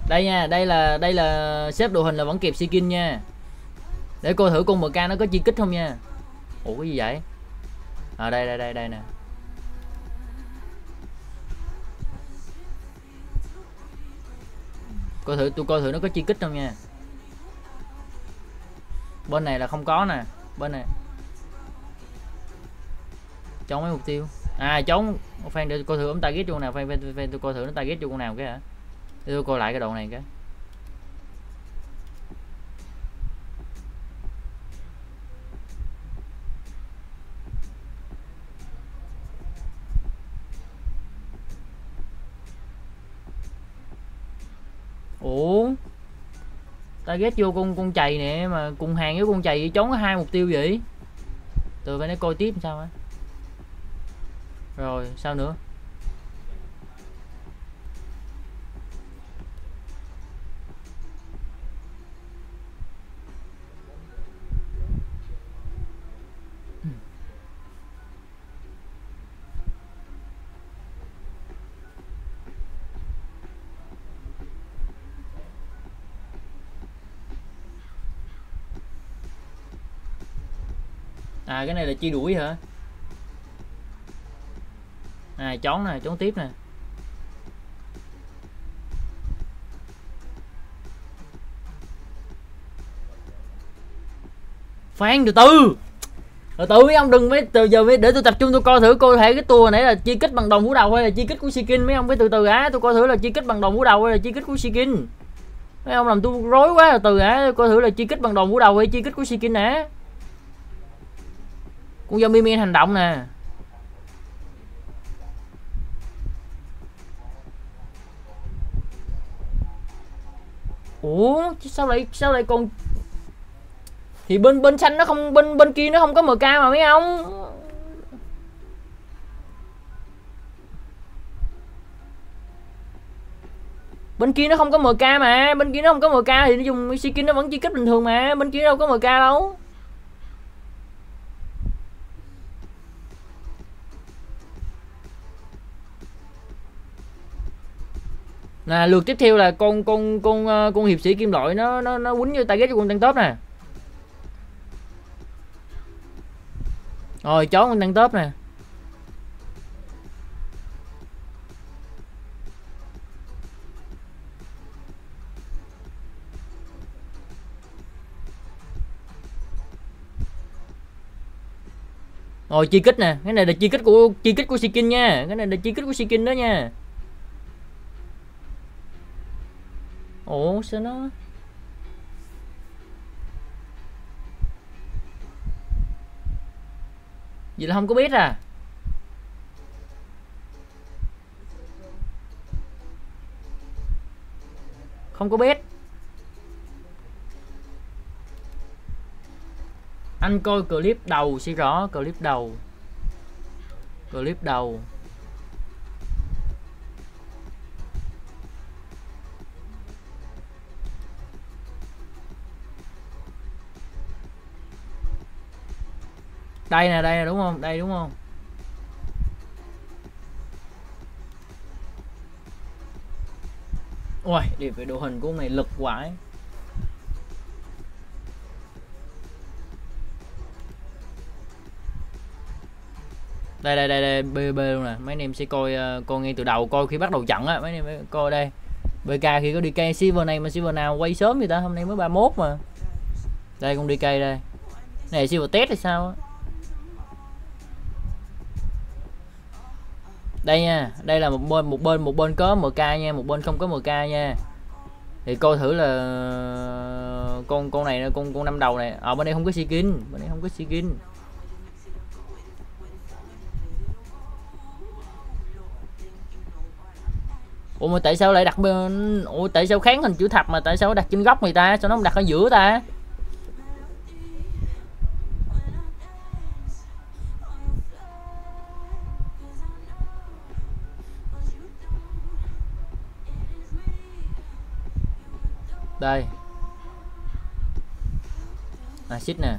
Đây nha, đây là xếp đồ hình là vẫn kịp skin nha. Để cô thử con MK nó có chi kích không nha. Ủa cái gì vậy? À đây nè. Tôi coi thử nó có chi kích không nha. Bên này là không có nè, bên này. Chống mấy mục tiêu. À chống Phan để coi thử ông target cho con nào, Phan tôi coi thử nó target cho con nào cái hả? Để tôi coi lại cái đoạn này cái. Ủa target vô con chày nè, mà cùng hàng với con chày chống có 2 mục tiêu vậy. Từ bên đây coi tiếp sao á. Rồi sao nữa? À cái này là chi đuổi hả? À trốn nè, trốn tiếp nè. Phan từ từ mấy ông đừng mấy từ giờ mấy để tôi tập trung tôi coi thử coi thể cái tour nãy là chi kích bằng đồng vũ đầu hay là chi kích của skin. Mấy ông phải từ từ á, tôi coi thử là chi kích bằng đồng vũ đầu hay là chi kích của skin. Mấy ông làm tôi rối quá. Từ từ á, coi thử là chi kích bằng đồng vũ đầu hay chi kích của skin nè. Con zombie men hành động nè. Ủa sao lại còn thì bên xanh nó không, bên kia nó không có MK mà mấy ông. Bên kia nó không có MK mà, bên kia nó không có MK thì nó dùng skin nó vẫn chi kích bình thường mà, bên kia đâu có MK đâu. Nè lượt tiếp theo là con hiệp sĩ kim loại nó quýnh vô target cho con tăng top nè. Rồi chó con tăng top nè. Rồi chi kích nè, cái này là chi kích của skin nha, cái này là chi kích của skin đó nha. Ủa sao nó vậy là không có biết à? Không có biết. Anh coi clip đầu sẽ rõ, clip đầu. Đây nè đúng không? Đây đúng không? Ôi, điểm về đồ hình của con này lực quải. Đây BB luôn nè, mấy anh em sẽ coi ngay từ đầu, coi khi bắt đầu trận á, mấy anh em coi đây. BK khi có DK silver này mà silver nào quay sớm vậy ta, hôm nay mới 31 mà. Đây con DK đây. Này silver test hay sao á. Đây nha, đây là một bên có MK nha, một bên không có MK nha. Thì coi thử là con này con năm đầu này. Bên đây không có skin, Ủa mà tại sao lại đặt bên, ủa tại sao kháng hình chữ thập mà tại sao đặt trên góc người ta, sao nó không đặt ở giữa ta? Đây acid nè,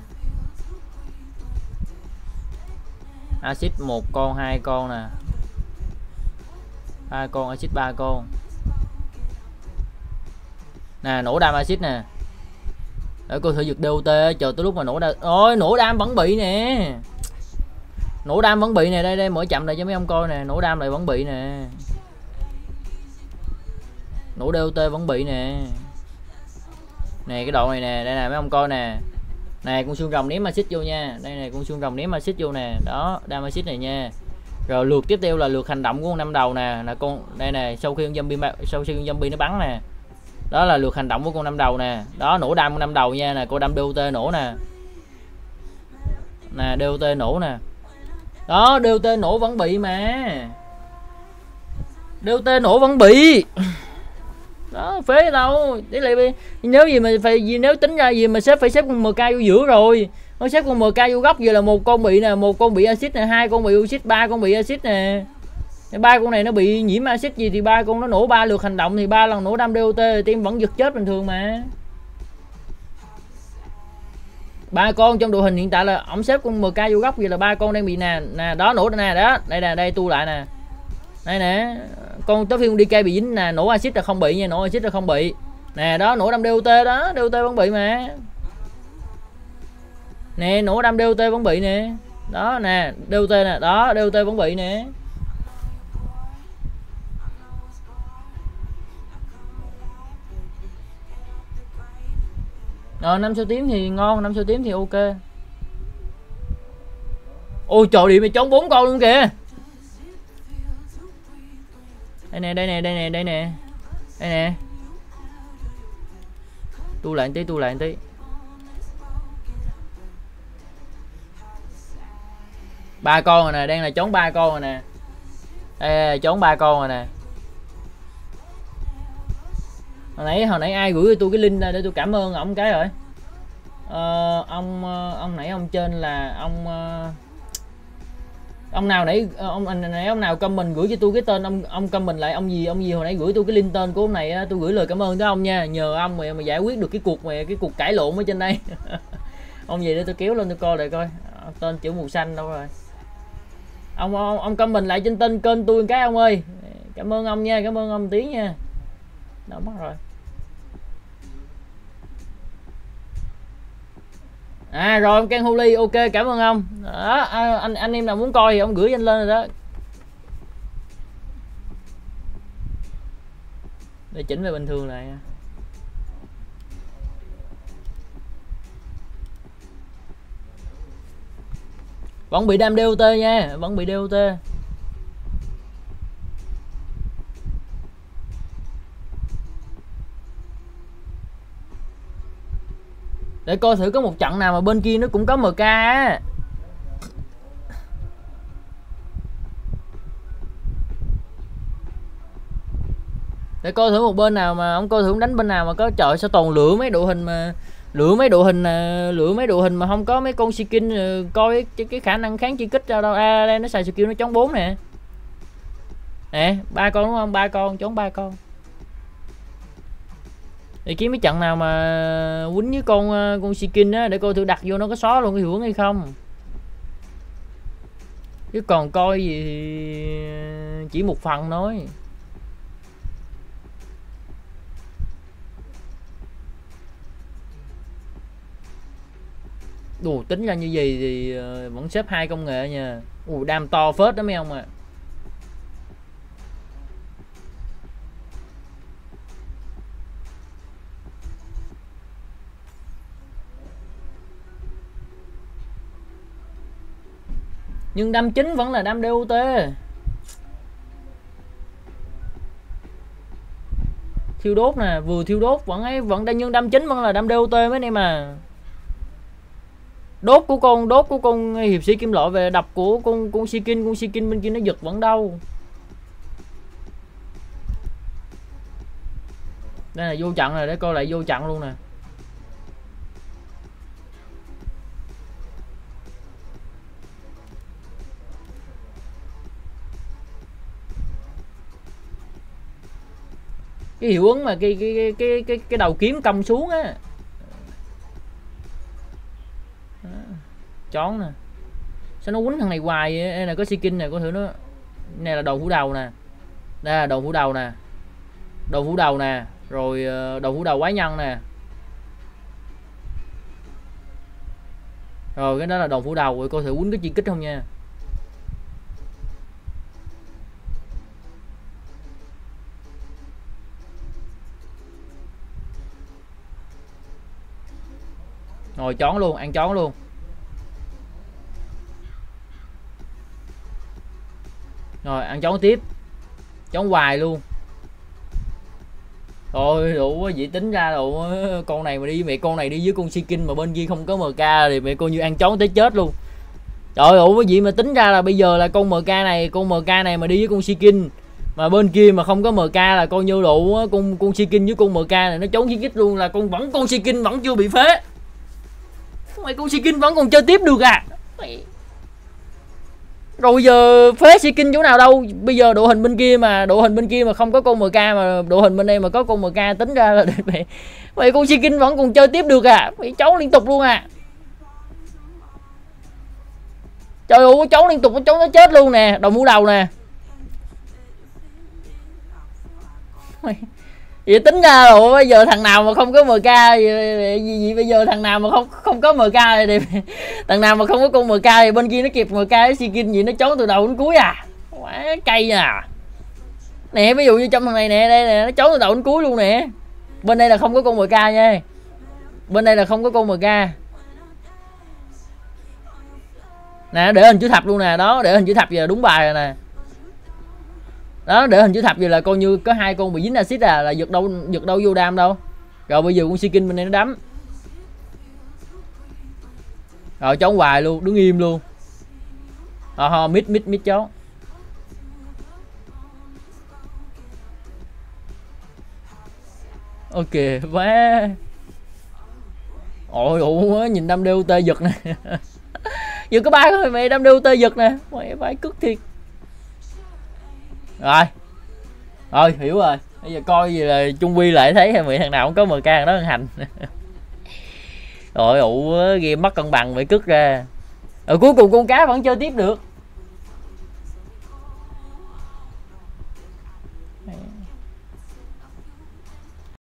acid 1 con 2 con nè, 2 con acid 3 con. Nè nổ đam axit nè. Để cô thử giật DOT chờ tới lúc mà nổ đam. Ôi nổ đam vẫn bị nè. Nổ đam vẫn bị nè, đây đây mở chậm lại cho mấy ông coi nè, nổ đam lại vẫn bị nè. Nổ DOT vẫn bị nè. Nè cái đoạn này nè, đây nè mấy ông coi nè. Này con xương rồng ném axit vô nha. Đây này con xương rồng ném axit vô nè. Đó, đam axit này nha. Rồi lượt tiếp theo là lượt hành động của con năm đầu nè, là con đây này, sau khi con zombie nó bắn nè. Đó là lượt hành động của con năm đầu nè. Đó nổ đam con năm đầu nha, nè cô đam DOT nổ nè. Nè DOT nổ nè. Đó DOT nổ vẫn bị mà. DOT nổ vẫn bị. Đó phế đâu. Đấy là nếu gì mà phải, nếu tính ra gì mà xếp phải xếp con MK vô giữa rồi. Nó xếp con MK vô góc giờ là một con bị nè, một con bị axit nè, hai con bị axit, ba con bị axit nè. Ba con này nó bị nhiễm axit gì thì ba con nó nổ 3 lượt hành động thì 3 lần nổ đam DOT thì team vẫn giật chết bình thường mà. Ba con trong đội hình hiện tại là ổng xếp con MK vô góc vậy là ba con đang bị nè, nè đó nổ nè, đó đây nè, đây tu lại nè. Đây nè, con tới phiên DK bị dính nè, nổ axit là không bị nha, nổ axit là không bị. Nè đó nổ đam DOT đó, DOT vẫn bị mà. Nè nổ đam DOT vẫn bị nè. Đó nè, DOT nè, đó DOT vẫn bị nè. Rồi 5 sao tím thì ngon, 5 sao tím thì ok. Ôi trời điện mày trống 4 con luôn kìa. Đây nè, đây nè, đây nè, đây nè. Đây nè. Tu lại một tí, tu lại một tí. Ba con rồi nè, đang là trốn 3 con rồi nè. Đây trốn 3 con rồi nè. Hồi nãy ai gửi cho tôi cái link ra để tôi cảm ơn ổng cái rồi. Ông nãy ông trên là ông nào nãy ông nào comment gửi cho tôi cái tên ông comment lại ông gì hồi nãy gửi tôi cái link tên của ông này, tôi gửi lời cảm ơn tới ông nha, nhờ ông mà giải quyết được cái cuộc cãi lộn ở trên đây. Ông gì để tôi kéo lên tôi coi lại coi tên chữ màu xanh đâu rồi. Ông comment lại trên tên kênh tôi cái ông ơi, cảm ơn ông nha, cảm ơn ông tí nha. Đâu mất rồi. À rồi ông Ken Huli, ok cảm ơn ông. Đó, anh em nào muốn coi thì ông gửi anh lên rồi đó. Để chỉnh về bình thường này. Vẫn bị đam DOT nha, vẫn bị DOT. Để coi thử có một trận nào mà bên kia nó cũng có MK á. Để coi thử một bên nào mà ông coi thử ông đánh bên nào mà có, trời sao toàn lựa mấy đội hình mà lựa mấy đội hình mà không có mấy con skin, coi cái khả năng kháng chi kích ra đâu. Đây nó xài skill nó chống 4 nè. Nè, 3 con đúng không? 3 con chống 3 con. Để kiếm mấy trận nào mà quýnh với con skin á để coi thử đặt vô nó có xóa luôn cái hiệu ứng hay không. Chứ còn coi gì thì chỉ một phần thôi. Đồ tính ra như vậy thì vẫn xếp 2 công nghệ nha. Đam to phết đó mấy ông à. Nhưng đam chính vẫn là đam DOT. Thiêu đốt nè, vừa thiêu đốt vẫn đang, nhưng đam chính vẫn là đam DOT mấy anh em à. Đốt của con hiệp sĩ kim loại về đập của con skin bên kia nó giật vẫn đâu. Đây là vô trận rồi, để coi lại vô trận luôn nè. Cái hiệu ứng mà cái đầu kiếm cong xuống á. Chón nè. Sao nó quýnh thằng này hoài vậy? Đây là có skin này, có thử nó. Này là đầu phủ đầu nè. Đây là đầu phủ đầu nè. Đầu phủ đầu nè. Rồi đồng phủ đầu quái nhân nè. Rồi cái đó là đồng phủ đầu, rồi coi thử quýnh cái chi kích không nha. Rồi chón luôn, ăn chón luôn. Rồi ăn chón tiếp. Chón hoài luôn. Thôi đủ vậy tính ra đủ, con này mà đi mẹ, con này đi với con Sikin mà bên kia không có MK thì mẹ coi như ăn chón tới chết luôn. Trời ơi cái gì mà tính ra là bây giờ là con MK này mà đi với con Sikin mà bên kia mà không có MK là coi như đủ, con Sikin với con MK này nó trốn chiến kích luôn, là con Sikin vẫn chưa bị phế. Mày con Sikin vẫn còn chơi tiếp được à. Rồi giờ phế Sikin chỗ nào đâu. Bây giờ đội hình bên kia mà không có con MK, mà đội hình bên đây mà có con MK, tính ra là mày con Sikin vẫn còn chơi tiếp được à. Mày trốn liên tục luôn à. Trời ơi trốn liên tục, trốn nó chết luôn nè. Đồng mũ đầu nè. Vậy tính ra rồi bây giờ thằng nào mà không có MK gì bây giờ thằng nào mà không có MK thì thằng nào mà không có con MK thì bên kia nó kịp MK với Sikin gì nó trốn từ đầu đến cuối à. Quá cay à. Nè ví dụ như trong thằng này nè, đây nè, nó trốn từ đầu đến cuối luôn nè. Bên đây là không có con MK nha. Bên đây là không có con MK. Nè để hình chữ thập luôn nè, đó để hình chữ thập giờ đúng bài rồi nè. Đó để hình chữ thập vậy là coi như có 2 con bị dính axit à, là giật đâu vô đam đâu. Rồi bây giờ con Sikin bên đây nó đấm. Rồi trốn hoài luôn, đứng im luôn. Mít trốn. Ok quá. Ôi ủa nhìn đâm DOT giật nè. Vừa có 3 thôi mày, đâm DOT giật nè. Mày phải cức thiệt. Rồi hiểu rồi. Bây giờ coi gì là Trung Quy lại thấy mày thằng nào cũng có MK thằng đó hành. Rồi ủ game mất cân bằng mày cất ra. Rồi cuối cùng con cá vẫn chơi tiếp được.